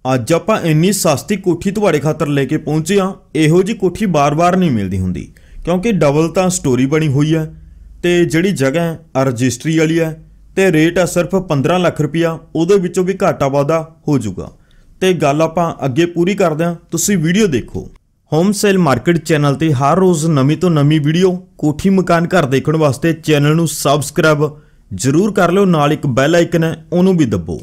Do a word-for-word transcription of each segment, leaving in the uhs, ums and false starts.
ਅੱਜ ਆਪਾਂ ਇੰਨੀ ਸਸਤੀ ਕੋਠੀ ਤੁਹਾਡੇ ਖਾਤਰ ਲੈ ਕੇ ਪਹੁੰਚੇ ਆ। ਇਹੋ ਜੀ ਕੋਠੀ ਬਾਰ-ਬਾਰ ਨਹੀਂ ਮਿਲਦੀ ਹੁੰਦੀ ਕਿਉਂਕਿ ਡਬਲ ਤਾਂ ਸਟੋਰੀ ਬਣੀ ਹੋਈ ਹੈ ਤੇ ਜਿਹੜੀ ਜਗ੍ਹਾ ਹੈ ਰਜਿਸਟਰੀ ਵਾਲੀ ਹੈ ਤੇ ਰੇਟ ਹੈ ਸਿਰਫ पंद्रह ਲੱਖ ਰੁਪਇਆ। ਉਹਦੇ ਵਿੱਚੋਂ ਵੀ ਘਾਟਾ ਵਾਧਾ ਹੋ ਜਾਊਗਾ ਤੇ ਗੱਲ ਆਪਾਂ ਅੱਗੇ ਪੂਰੀ ਕਰਦੇ ਹਾਂ। ਤੁਸੀਂ ਵੀਡੀਓ ਦੇਖੋ। ਹੋਮ ਸੇਲ ਮਾਰਕੀਟ ਚੈਨਲ ਤੇ ਹਰ रोज़ नवी तो नवी वीडियो कोठी मकान घर देखने वास्ते चैनल नू सबसक्राइब जरूर कर लो। नाल एक बैल आइकन है उन्होंने भी दबो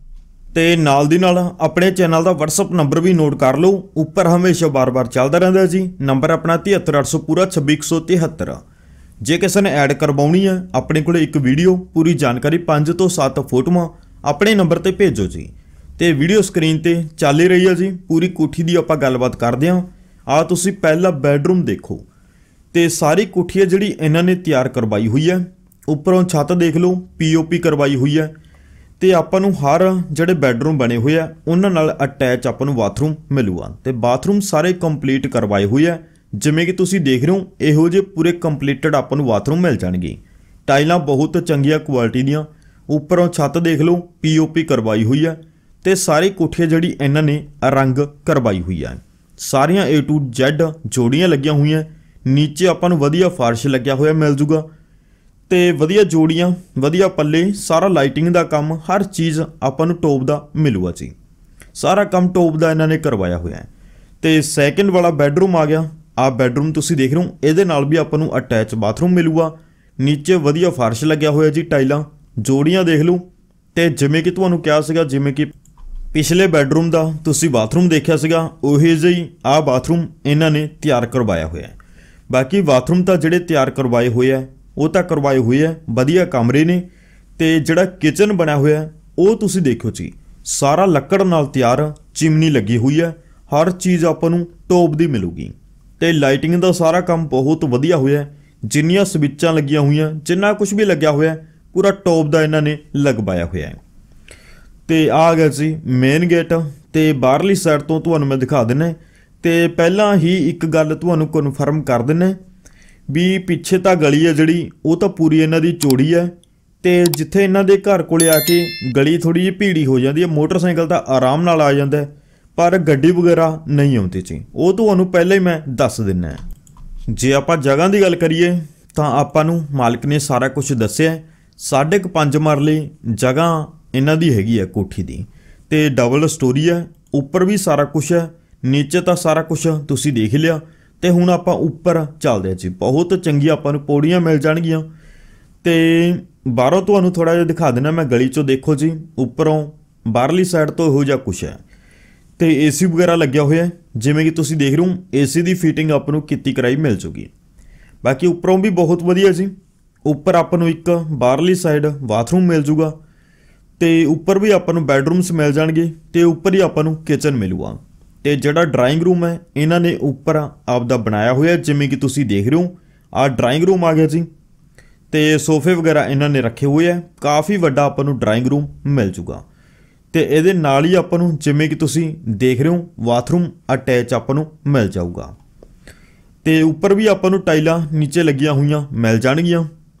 ते नाल दी नाल अपने चैनल का व्हाट्सअप नंबर भी नोट कर लो। उपर हमेशा बार बार चलता रहता है जी। नंबर अपना तिहत्तर अठ सौ पूरा छब्बी एक सौ तिहत्तर। जे किसी ने ऐड करवानी है अपने को एक वीडियो पूरी जानकारी पाँच तो सत्त फोटोआं अपने नंबर पर भेजो जी। तो वीडियो स्क्रीन पर चल ही रही है जी। पूरी कोठी की आपां गलबात करते हैं। आ तुसी पहला बैडरूम देखो तो सारी कोठी है जी इन्होंने तैयार करवाई हुई है। उपरों छत देख लो पी ओ पी करवाई हुई है तो आपां नूं हर जिहड़े बैडरूम बने हुए हैं उन्हां नाल अटैच आपां नूं बाथरूम मिलूगा। तो बाथरूम सारे कंप्लीट करवाए हुए है जिवें कि तुसी देख रहे हो। इहो जे पूरे कंप्लीटेड आपां नूं बाथरूम मिल जाणगे। टाइलां बहुत चंगिया क्वालिटी दियां। उपरों छत देख लो पी ओ पी करवाई हुई है तो सारी कोठियां जिहड़ी इन्हां ने रंग करवाई हुई है। सारियां ए टू जैड जोड़ियां लगियां हुई हैं। नीचे आपां नूं वधिया फर्श लग्या होया मिल जूगा ते वधिया जोड़ियां वधिया पल्ले सारा लाइटिंग दा काम हर चीज़ आपां नूं टॉप दा मिलूगा जी। सारा काम टॉप दा इन्हां ने करवाया होया है। तो सैकेंड वाला बैडरूम आ गया। आ बैडरूम तुसीं देख रहे हो इहदे नाल भी आपां नूं अटैच बाथरूम मिलूगा। नीचे वधिया फर्श लग्या होया जी। टाइलां जोड़ियां देख लो तो जिवें कि तुहानूं कहा सीगा जिवें कि पिछले बैडरूम का तुसी बाथरूम देखा सीगा उही जी आ बाथरूम इन्हां ने तैयार करवाया होया है। बाकी बाथरूम तो जिहड़े तैयार करवाए हुए है वो तो करवाए हुए है वधिया कमरे ने। तो जिहड़ा किचन बना होया है वो तुसी देखो जी सारा लकड़ नाल तैयार चिमनी लगी हुई है। हर चीज़ आपां नूं टॉप दी मिलूगी। तो लाइटिंग का सारा काम बहुत वधिया होया है। जिन्नियां स्विचां लगियां हुई जिन्ना कुछ भी लग्या होया पूरा टॉप का इन्हां ने लगवाया होया है। तो आ गया जी मेन गेट। तो बाहरली साइड तो तुहानूं मैं दिखा देना। तो पहला ही एक गल तुहानूं कन्फर्म कर देना भी पिछे तो गली है जिहड़ी वो तो पूरी इन्हां दी चौड़ी है। तो जिथे इन्हां दे घर कोले आके गली थोड़ी जी भीड़ी हो जाती है। मोटरसाइकिल तो आराम नाल आ जाता है पर गड्डी वगैरह नहीं आती जी। वो तुहानूं पहले ही मैं दस दिना। जे आपां जगह की गल करिए तो आपां नूं मालिक ने सारा कुछ दस्सिया। साढ़े क पंज मरले जगह इन्हां दी हैगी है कोठी दी। ते डबल स्टोरी है। उपर भी सारा कुछ है नीचे तो सारा कुछ तुसी देख लिया। तो हुण आपां उपर चलदे जी। बहुत चंगी आपां नूं पौड़ियां मिल जाणगियां। ते बाहरों तुहानूं थोड़ा जिहा दिखा देना मैं गली चों। देखो जी उपरों बाहरली साइड तो इहो जिहा कुछ है। तो ए सी वगैरह लग्या होया है जिवें कि तुसी देख रहे हो। ए सी की फिटिंग आपां नूं कीती कराई मिल जूगी। बाकी उपरों भी बहुत वधिया जी। उपर आपां नूं एक बाहरली साइड बाथरूम मिल जूगा। तो उपर भी आपां नूं बैडरूम्स मिल जाएंगे। तो उपर ही आपां नूं किचन मिलूगा। तो जिहड़ा ड्राइंग रूम है इन्हां ने उपर आपदा बनाया होया जिवें कि तुसीं देख रहे हो। आ ड्राइंग रूम आ गया जी। तो सोफे वगैरह इन्हां ने रखे हुए है। काफ़ी वड्डा आपां नूं ड्राइंग रूम मिल जूगा। तो इहदे नाल ही आपां नूं जिवें कि तुसीं देख रहे हो बाथरूम अटैच आपां नूं मिल जाऊगा। तो उपर भी आपां नूं टाइलां नीचे लगियां हुईयां मिल जाणगियां।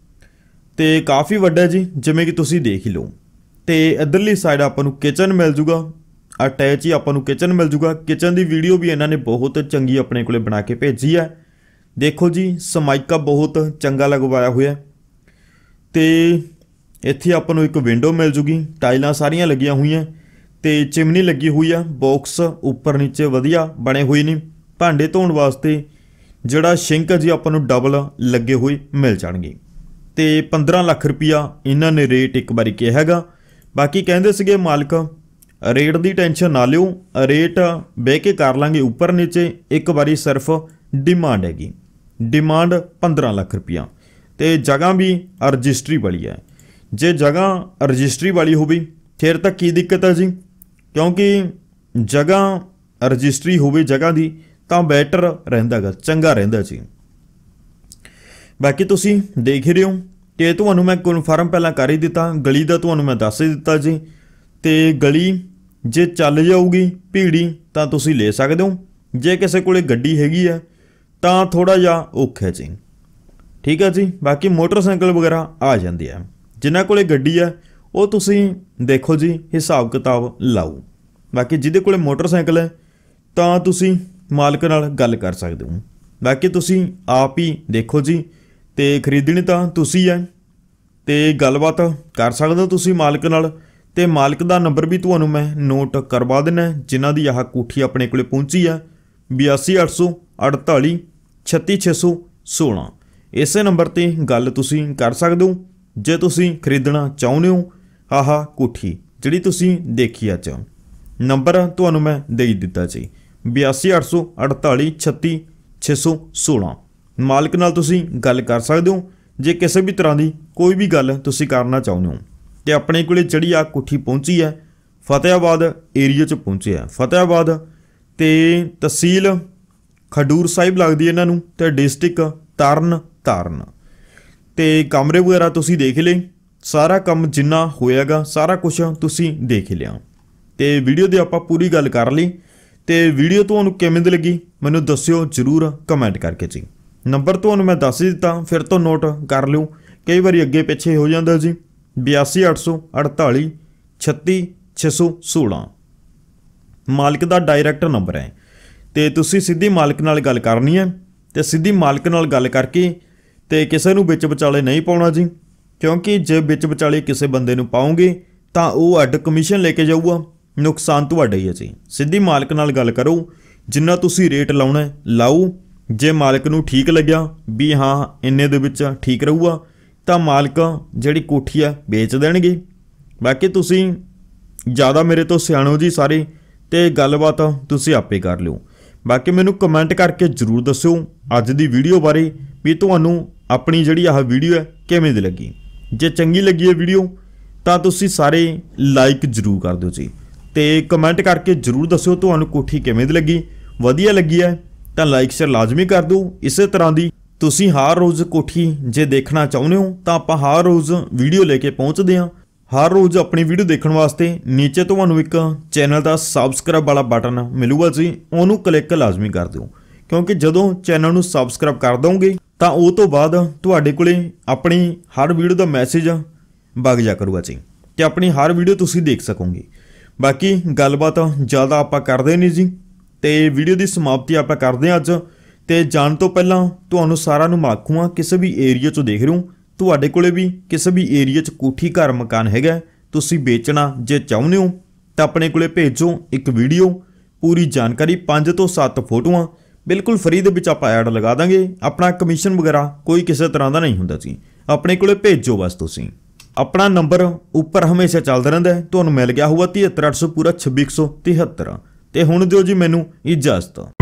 तो काफ़ी वड्डा जी जिवें कि तुसीं देख ही लो। तो इधरली साइड आपां नूं किचन मिल जूगा। अटैच ही आपां नूं किचन मिल जूगा। किचन की वीडियो भी इन्होंने बहुत चंगी अपने को बना के भेजी है। देखो जी समाइका बहुत चंगा लगवाया हुआ है। तो इत्थे आपां नूं एक विंडो मिल जूगी। टाइलां सारियां लगियां हुई हैं। तो चिमनी लगी हुई है। बॉक्स उपर नीचे वधिया बने हुए ने। भांडे धोण वास्ते जिहड़ा शिंक जी आपां नूं डबल लगे हुए मिल जाणगे। तो पंद्रह लाख रुपया इन्हां ने रेट एक बारी कहा हैगा। बाकी कहते सीगे मालिक रेट की टेंशन ना लिओ। रेट बह के कर लांगे उपर नीचे। एक बारी सिर्फ डिमांड हैगी। डिमांड पंद्रह लाख रुपया। तो जगह भी रजिस्ट्री वाली है। जे जगह रजिस्ट्री वाली होगी फिर तो की दिक्कत है जी। क्योंकि जगह रजिस्ट्री होवे जगह की तो बैटर रहिंदा गा चंगा रहिंदा जी। बाकी तुसीं देख रहे हो कि तुहानूं मैं कन्फर्म पहला कर ही दिता। गली का तुहानूं मैं दस ही दिता जी। तो गली जे चल जाऊगी भीड़ी तो तुसीं ले सकते हो। जे किसी कोले गड्डी हैगी है तो थोड़ा जिहा औखा है जी। ठीक है जी। बाकी मोटरसाइकिल वगैरह आ जाती है। जिन्हां कोले गड्डी है वो तुसीं देखो जी हिसाब किताब लाओ। बाकी जिहदे कोले मोटरसाइकिल है तां तुसीं मालक नाल गल कर सकदे हो। बाकी तुसीं आप ही देखो जी, ते खरीदनी तां तुसीं है ते गलबात कर सकदे हो तुसीं मालक नाल। ते मालक दा नंबर भी तुहानूं मैं नोट करवा देना, जिन्हां दी आह कोठी अपने कोले पहुंची है बयासी अठ सौ अड़ताली छत्ती छे सौ सोलह। इस नंबर ते गल तुसीं कर सकदे हो जे तुसीं खरीदना चाहुंदे हो आह कोठी जिहड़ी तुसीं देखी अज। नंबर तुहानूं मैं दे दिता जी बयासी अठ सौ अड़ताली छत्ती छे सौ सोलह। मालक नाल तुसीं गल कर सकदे हो जे किसी भी तरह की कोई भी गल तुसीं करना चाहुंदे हो। तो अपने कोले जिहड़ी आ कोठी पहुंची है फतेहाबाद एरिया च पहुंची है। फतेहाबाद ते तहसील खडूर साहिब लगदी इन्हां नूं ते डिस्ट्रिक्ट तरन ताਰਨ। तो कमरे वगैरह तुसीं देख ले, सारा काम जिन्ना होएगा सारा कुछ तुसीं देख लिया। तो वीडियो की आपां पूरी गल कर ली। तो वीडियो तुहानूं किवें दी लगी मैनूं दस्सिओ जरूर कमेंट करके जी। नंबर तुहानूं मैं दस ही दिता, फिर तो नोट कर लिओ, कई बार अगे पिछे हो जाता जी। बयासी अठ सौ अड़ताली छत्ती छे सौ सोलह मालक का डायरैक्ट नंबर है। तो तुसीं सीधी मालक नाल गल करनी है तो सीधी मालक नाल गल करके तो किसी नूं विच विचाले नहीं पाउणा जी, क्योंकि जे विच विचाले किसी बंदे नूं पाओगे तो वह अड्ड कमीशन लेके जाऊगा, नुकसान तुहाडा ही है जी। सीधी मालक नाल गल करो, जिन्ना तुसीं रेट लाउणा लाओ। जे मालक नूं ठीक लग्या भी हाँ इन्ने दे विच ठीक रहूगा तो मालक जिहड़ी कोठी है बेच देणगे। बाकी तुसीं ज़्यादा मेरे तो सियाणे हो जी सारे, तो गलबात तुसीं आपे कर लिओ। बाकी मैनूं कमेंट करके जरूर दस्सिओ अज दी वीडियो बारे भी तुहानूं अपनी जिहड़ी आह वीडियो है किवें दी लगी। जे चंगी लगी है वीडियो तो तुसीं सारे लाइक जरूर कर दिओ जी। तो कमेंट करके जरूर दस्सिओ तुहानूं कोठी किवें दी लगी, वधिया लगी है तो लाइक शेयर लाजमी कर दो। इस तरह की तुसीं हर रोज़ कोठी जे देखना चाहुंदे हो तो आपां हर रोज़ वीडियो लेके पहुँचते हैं। हर रोज़ अपनी वीडियो देखने वास्ते नीचे तुहानूं एक चैनल का सबसक्राइब वाला बटन मिलूगा जी, उन्होंने क्लिक लाजमी कर दो, क्योंकि जदों चैनल नूं सबसक्राइब कर दोगे तो उस तो बाद तुहाडे कोले अपनी हर वीडियो का मैसेज वग जा करूगा जी, तो अपनी हर वीडियो तुसीं देख सकोगे। बाकी गलबात ज़्यादा आपां करदे नहीं जी, तो वीडियो की समाप्ति आपां करदे अज। तो जाण तो पहलां तुहानूं सारां नूं आखूँगा किसी भी एरिया चों देख रहे हो तुहाडे कोले भी किसी भी एरिया च कोठी घर मकान हैगा तुसीं बेचना जे चाहुंदे हो तो अपने कोले भेजो एक वीडियो पूरी जानकारी, पांच तो सत्त फोटोआं बिल्कुल फ्री दे विच आपां ऐड लगा देंगे। अपना कमीशन वगैरह कोई किसी तरह का नहीं हुंदा जी, अपने कोले भेजो बस तुसीं। अपना नंबर उपर हमेशा चलदा रहिंदा है, तुहानूं मिल गया होगा तिहत्तर अठ सौ पूरा छब्बी एक सौ तिहत्तर। तो हुण दिओ जी मैनूं इजाजत।